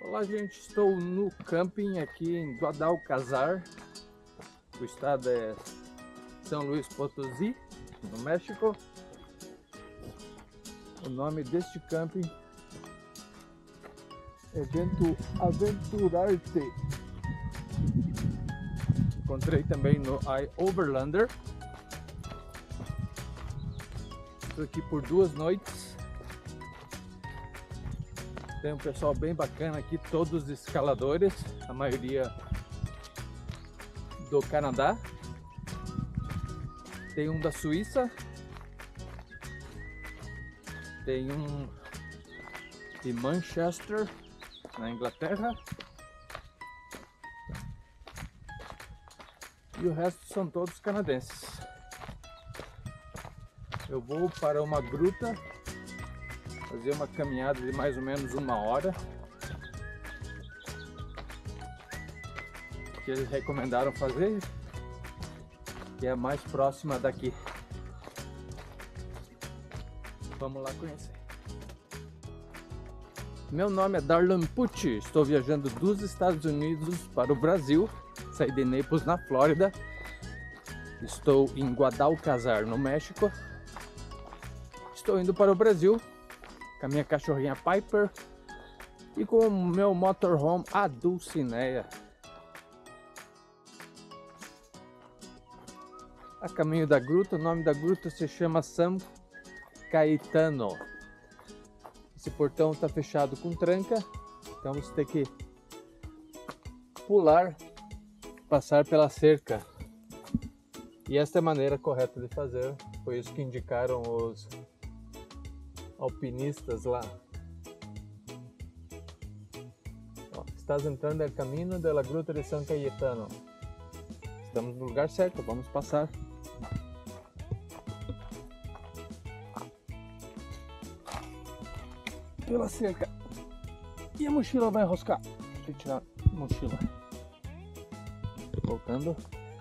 Olá, gente, estou no camping aqui em Guadalcazar. O estado é São Luís Potosí, no México. O nome deste camping é Vento Aventurarte. Encontrei também no iOverlander. Estou aqui por 2 noites. Tem um pessoal bem bacana aqui, todos escaladores, a maioria do Canadá. Tem um da Suíça, tem um de Manchester, na Inglaterra, e o resto são todos canadenses. Eu vou para uma gruta, fazer uma caminhada de mais ou menos 1 hora, que eles recomendaram fazer, que é a mais próxima daqui. Vamos lá conhecer. Meu nome é Darlan Pucci, estou viajando dos Estados Unidos para o Brasil, saí de Naples, na Flórida. Estou em Guadalcazar, no México. Estou indo para o Brasil com a minha cachorrinha Piper e com o meu motorhome, a Dulcinea. A caminho da gruta, o nome da gruta se chama San Caetano. Esse portão está fechado com tranca, então você tem que pular, passar pela cerca. E esta é a maneira correta de fazer, foi isso que indicaram os alpinistas lá. Estás entrando no caminho da gruta de San Cayetano. Estamos no lugar certo, vamos passar. Pela cerca. E a mochila vai enroscar. Deixa eu tirar a mochila. Voltando.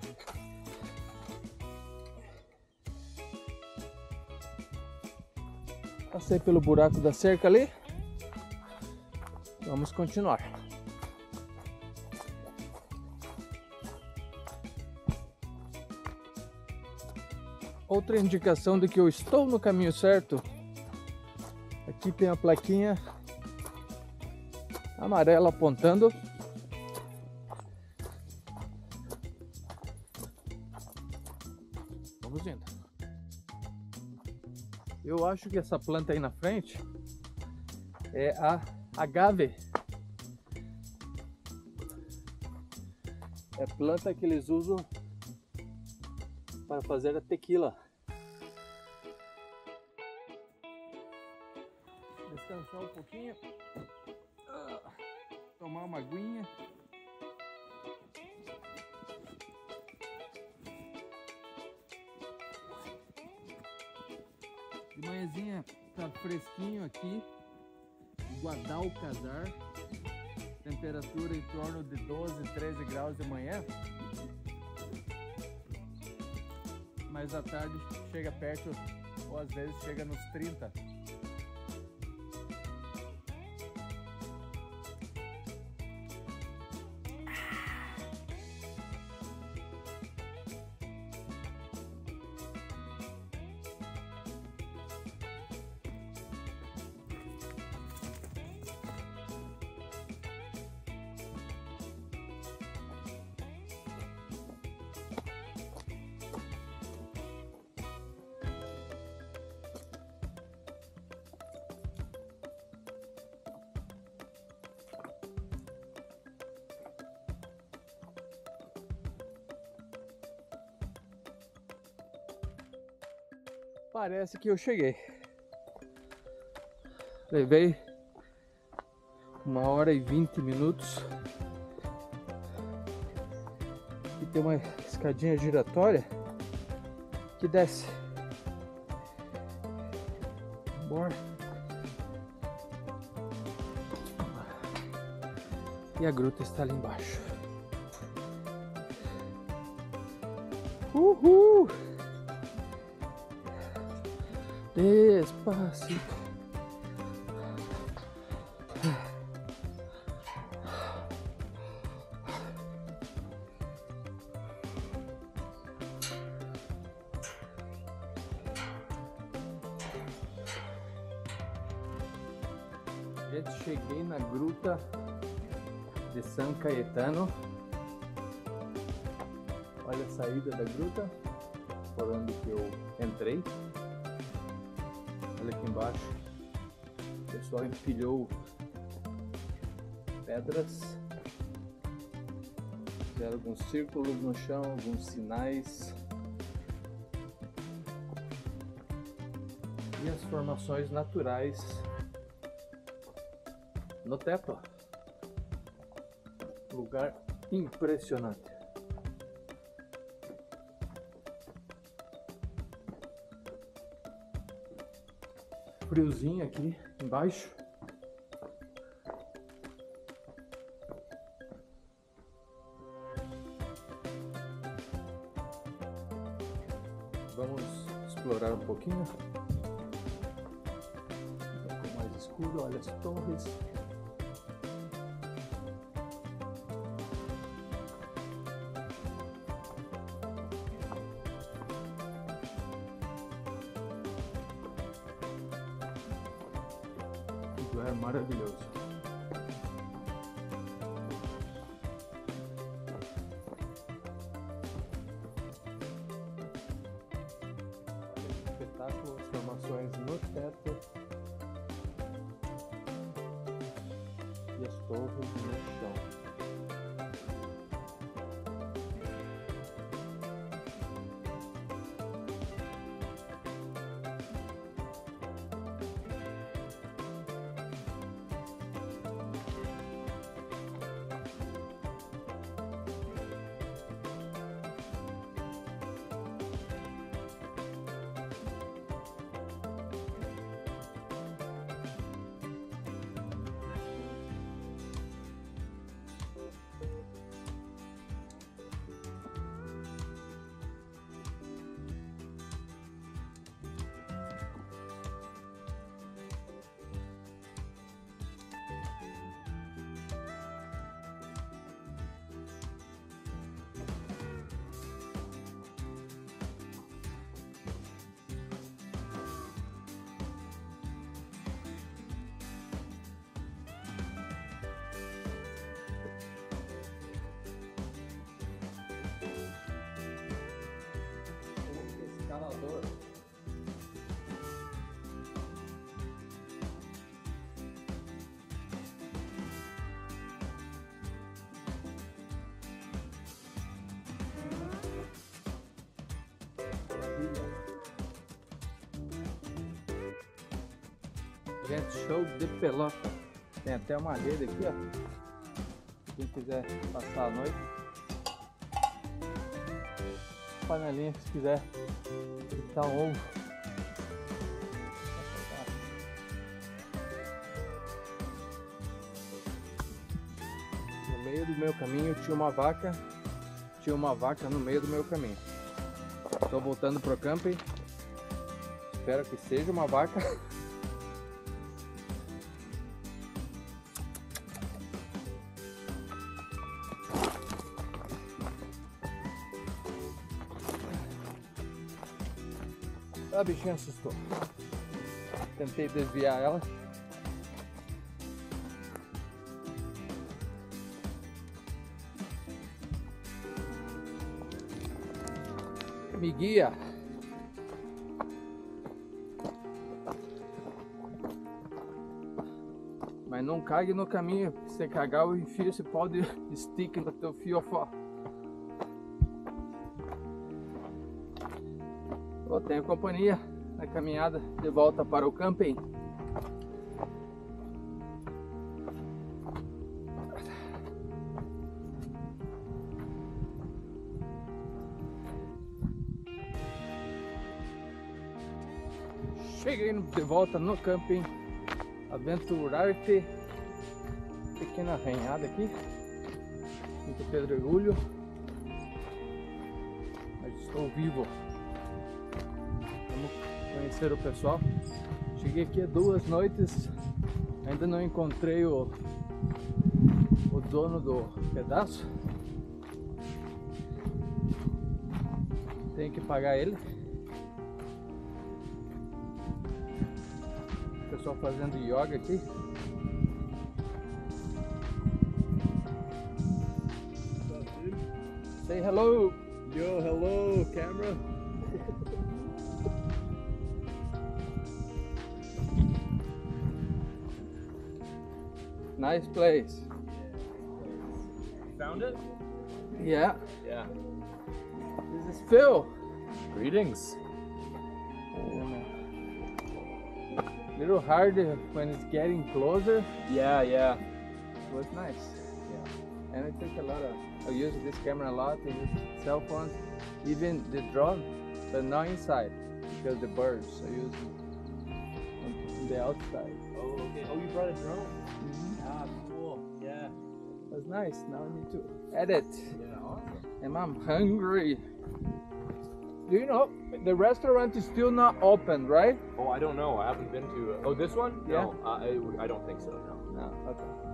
Passei pelo buraco da cerca ali. Vamos continuar. Outra indicação de que eu estou no caminho certo. Aqui tem a plaquinha amarela apontando. Vamos indo. Eu acho que essa planta aí na frente é a agave. É planta que eles usam para fazer a tequila. Descansar um pouquinho, tomar uma aguinha. De manhãzinha tá fresquinho aqui, Guadalcazar, temperatura em torno de 12, 13 graus de manhã, mas à tarde chega perto, ou às vezes chega nos 30. Parece que eu cheguei. Levei 1 hora e 20 minutos. E tem uma escadinha giratória que desce. Bora. E a gruta está ali embaixo. Uhul! Despacito. Gente, cheguei na gruta de San Caetano. Olha a saída da gruta, por onde que eu entrei. Olha aqui embaixo, o pessoal empilhou pedras, fizeram alguns círculos no chão, alguns sinais. E as formações naturais no teto. Lugar impressionante. Friozinho aqui embaixo. Vamos explorar um pouquinho. Um pouco mais escuro, olha as torres. É maravilhoso. Espetáculo, as formações no teto e as torres no chão. Escalador. Gente, show de pelota. Tem até uma rede aqui, ó. Quem quiser passar a noite. Panelinha, se quiser fritar um ovo. No meio do meu caminho tinha uma vaca. Tinha uma vaca no meio do meu caminho. Estou voltando pro camping. Espero que seja uma vaca. A bichinha assustou. Tentei desviar ela. Me guia. Mas não cague no caminho. Se você cagar, eu enfio esse pau de stick no teu fiofó. Eu tenho companhia na caminhada de volta para o camping. Cheguei de volta no camping. Aventurar-te. Pequena arranhada aqui. Muito pedregulho. Mas estou vivo. Vamos conhecer o pessoal. Cheguei aqui há 2 noites. Ainda não encontrei o dono do pedaço. Tenho que pagar ele. O pessoal fazendo yoga aqui. Say hello. Yo, hello, camera. Nice place. Found it? Yeah. Yeah. This is Phil. Greetings. Little hard when it's getting closer. Yeah, yeah. It was nice. Yeah. And I took a lot of. I use this camera a lot. I use cell phones, even the drone, but not inside because the birds. I use it on the outside. Oh, okay. Oh, you brought a drone? Mm-hmm. Ah, cool. Yeah. It was nice. Now I need to edit. Yeah, awesome. And I'm hungry. Do you know the restaurant is still not open, right? Oh, I don't know. I haven't been to. Oh, this one? Yeah. No, I don't think so. No. No. Okay.